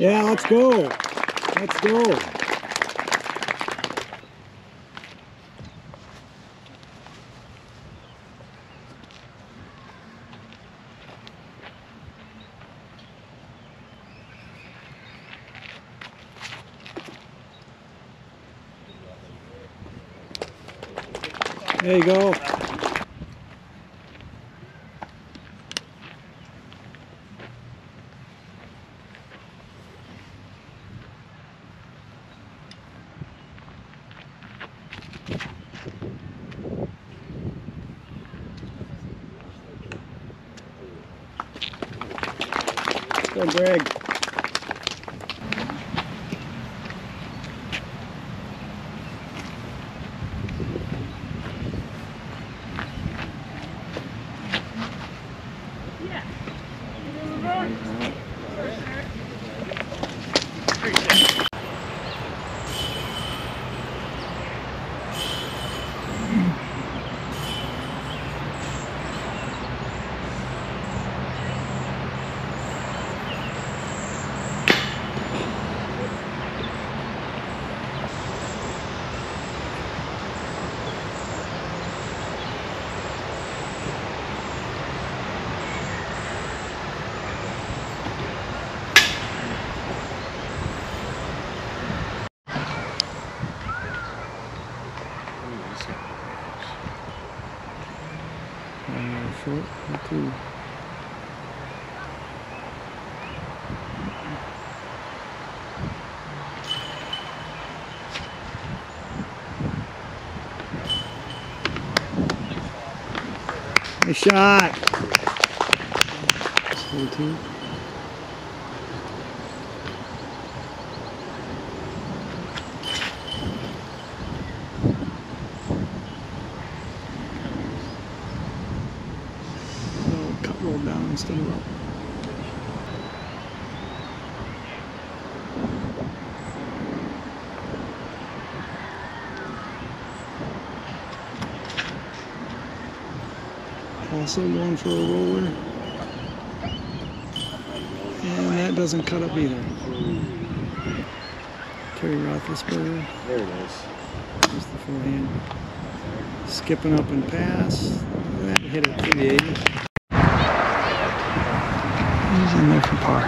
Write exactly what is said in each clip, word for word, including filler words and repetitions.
Yeah, let's go. Let's go. There you go. Go, Greg. Short, two. Nice shot. eighteen. Roll down instead of up. Also going for a roller. And that doesn't cut up either. Terry Rothlesberger. There it is. Just the forehand. Skipping up and pass. That hit it through the eighty. He's in there for par.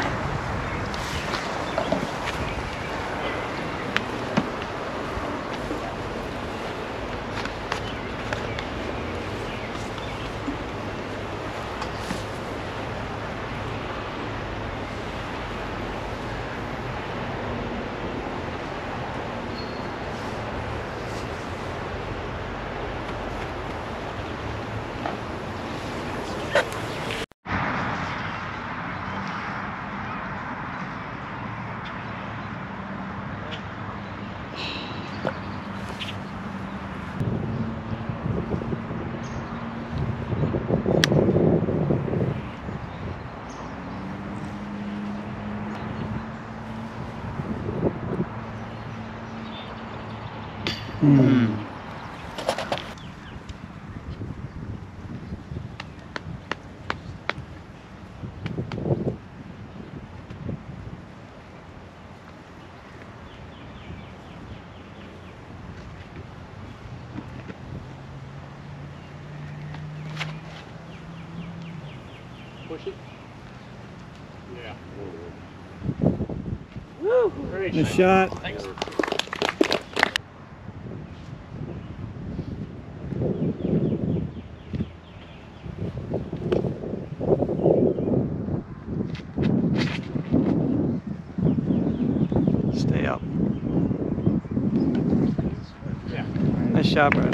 Mm. Push it. Yeah. Woo! Nice shot. Thanks. Stay up. Yeah. Nice shot, Brad.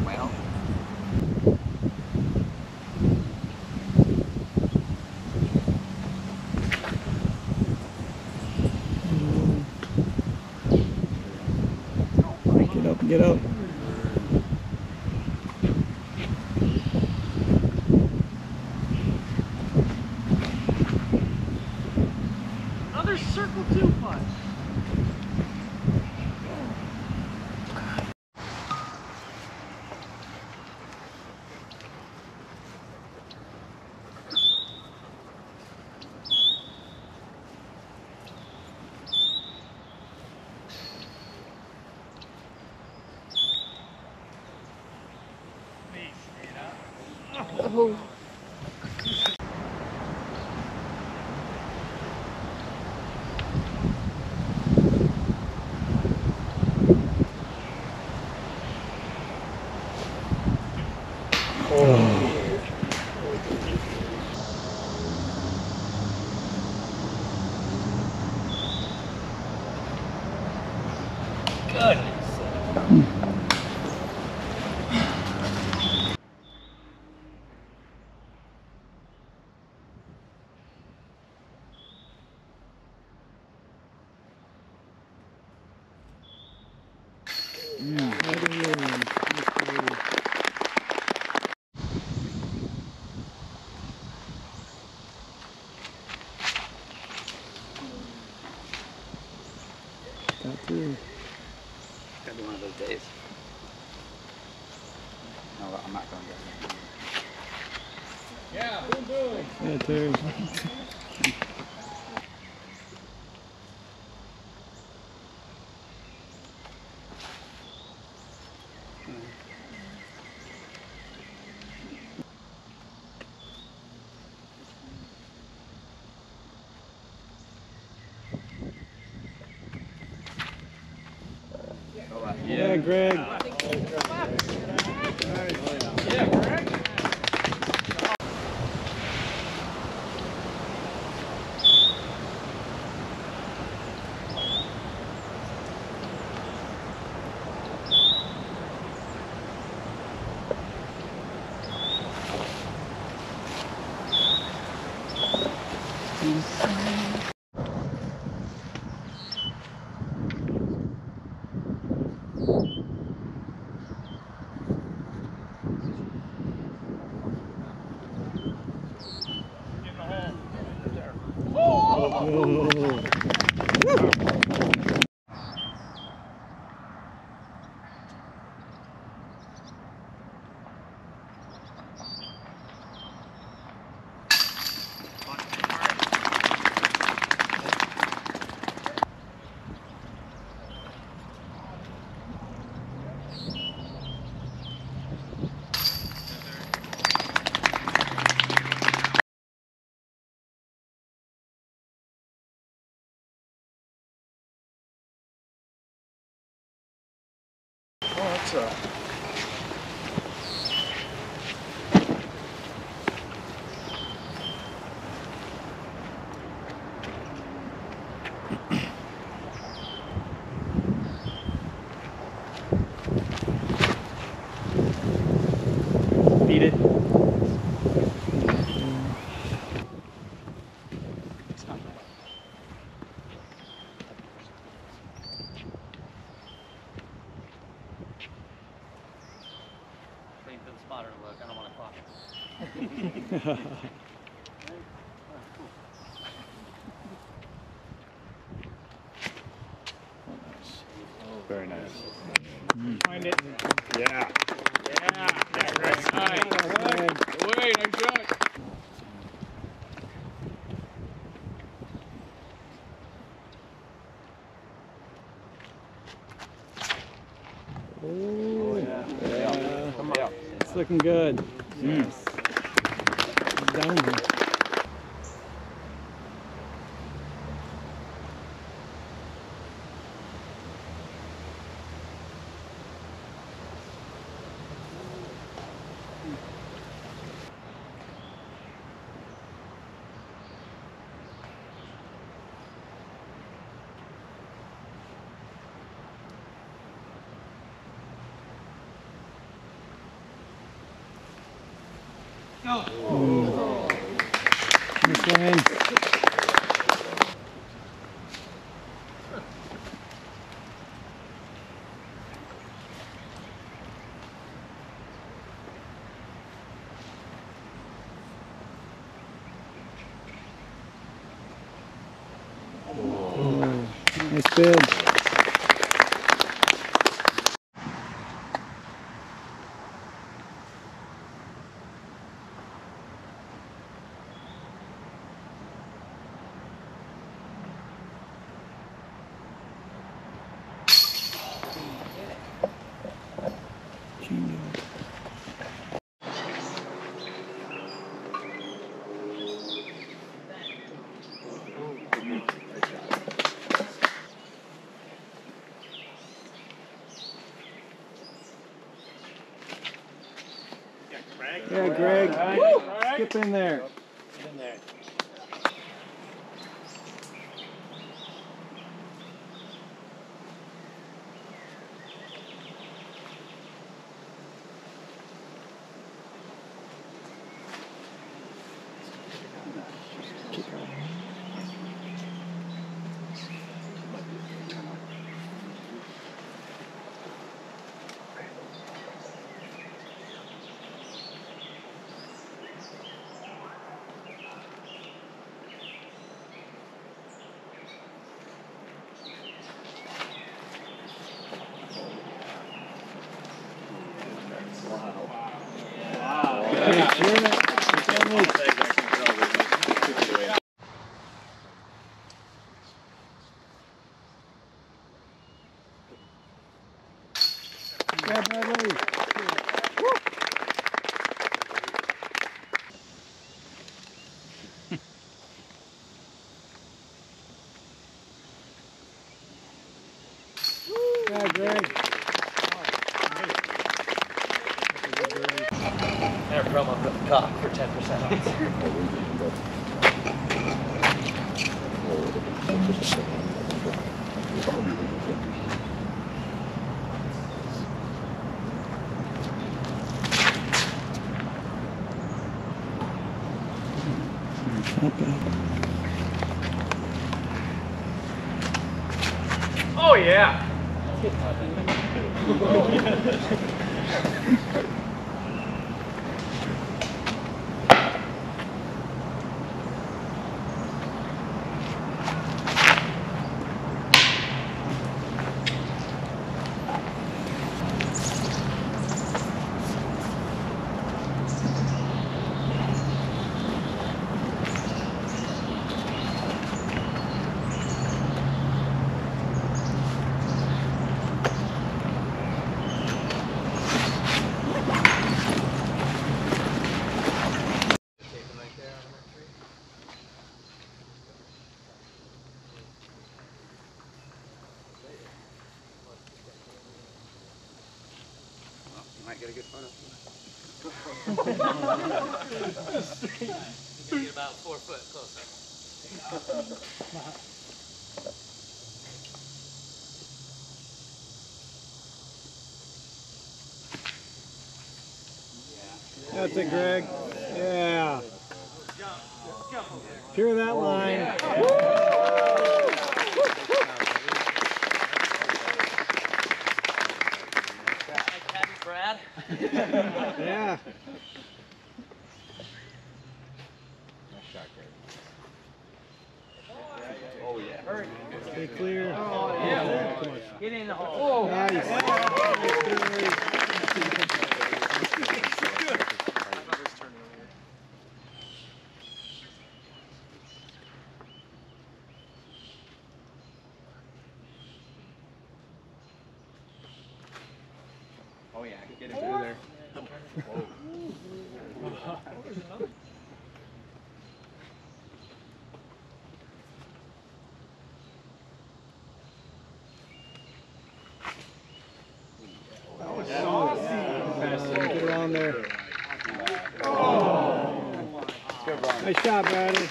Well. Get up, get up. Another circle two putt. Oh. Got through. Gonna be one of those days. No, I'm not going to go. Yeah, boom, boom. Yeah, Terry. Yeah, Greg. Yeah, correct. Oh. That's a. Beat it. It's not bad. Waiting for the spotter to look. I don't want to clock it. Very nice. Find it. Yeah. Yeah. Yeah, great. Nice. Good. Away, nice shot. Oh, yeah. Yeah. Come on. It's looking good. Yes. Down here. Oh. Nice line. Oh, nice bid. Yeah, Greg. Right. Skip in there. Get in there. Yeah, Bradley. Yeah, Greg. Our promo for the cock for ten percent off. Not bad. Oh yeah. Might get a good photo. Get about four foot closer. That's it, Greg. Yeah. Clear that line. Brad? Yeah. Oh yeah. Hurry. Stay clear. Oh yeah. Come on. Get in the hole. Nice. Oh yeah. Get it through there. Get around there. Oh. Nice shot, Bradley.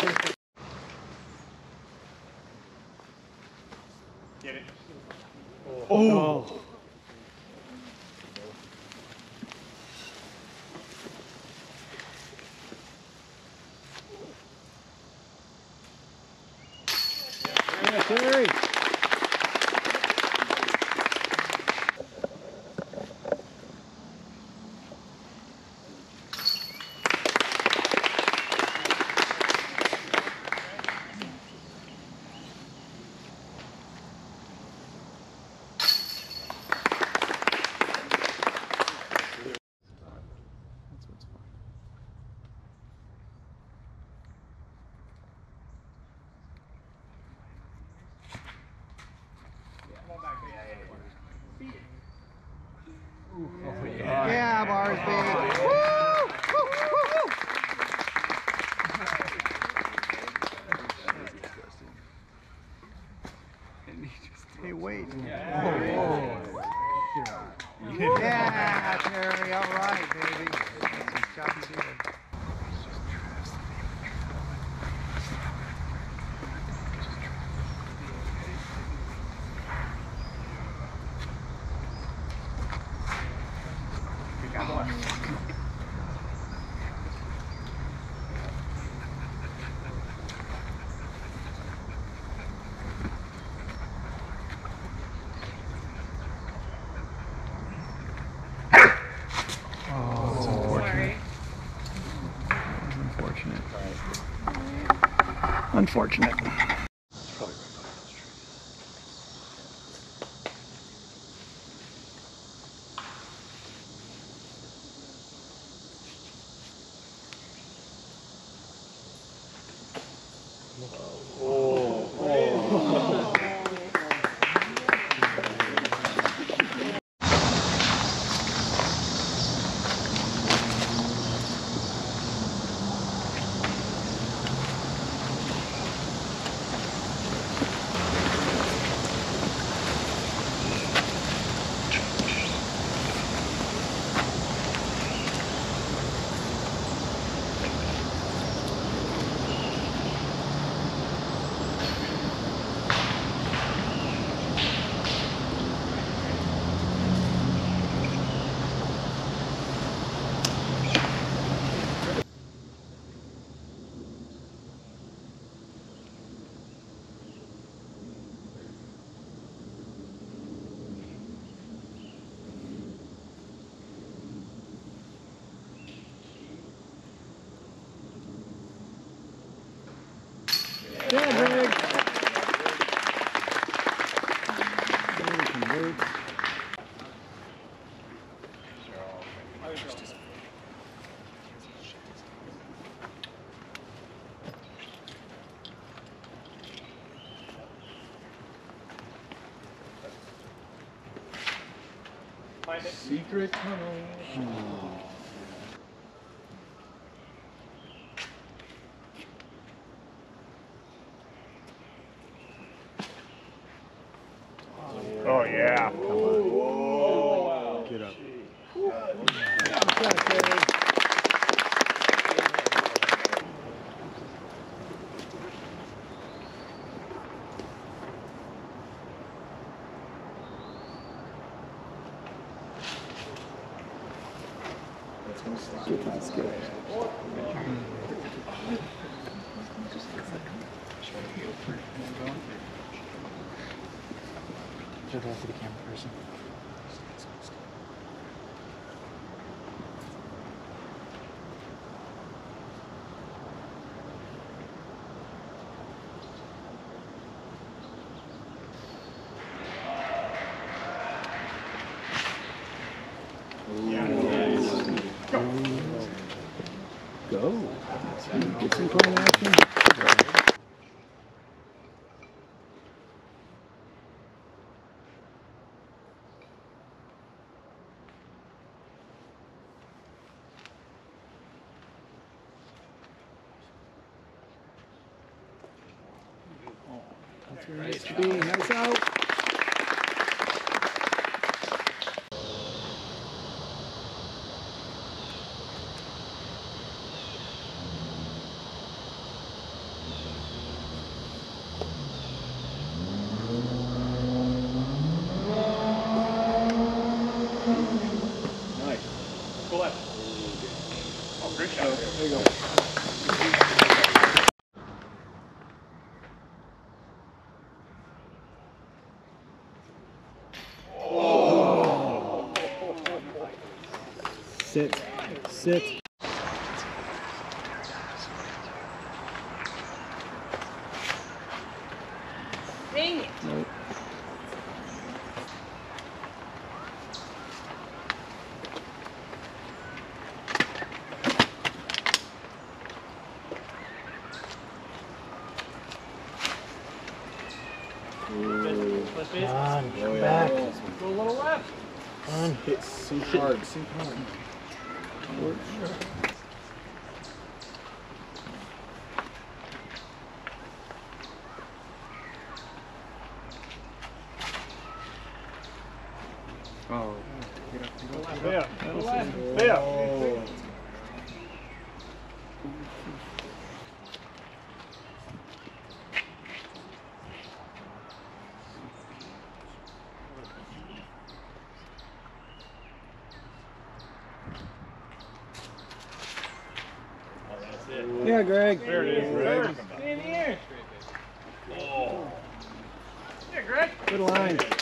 Get it. Oh. Terry. Yeah, Barsby. Woo! Woo, woo, woo. Hey, wait. Yeah, yeah, Terry. All right, baby. Good job you did. Unfortunate. Yeah, Greg. Secret tunnel. Oh. Oh yeah. Oh, get up. Get to the skill. Show that to the camera person. Go. Get some clean action. That's where it needs to be. Nice out. Go left. Oh, great shot. There you go. Sit. Sit. Dang it. Nope. Come on, come back. Go a little left. Come on. Hit sink hard, sink hard. Oh. Yeah. Yeah. Yeah, Greg. There it is. There. Stay in the air. Oh. Yeah, Greg. Good line.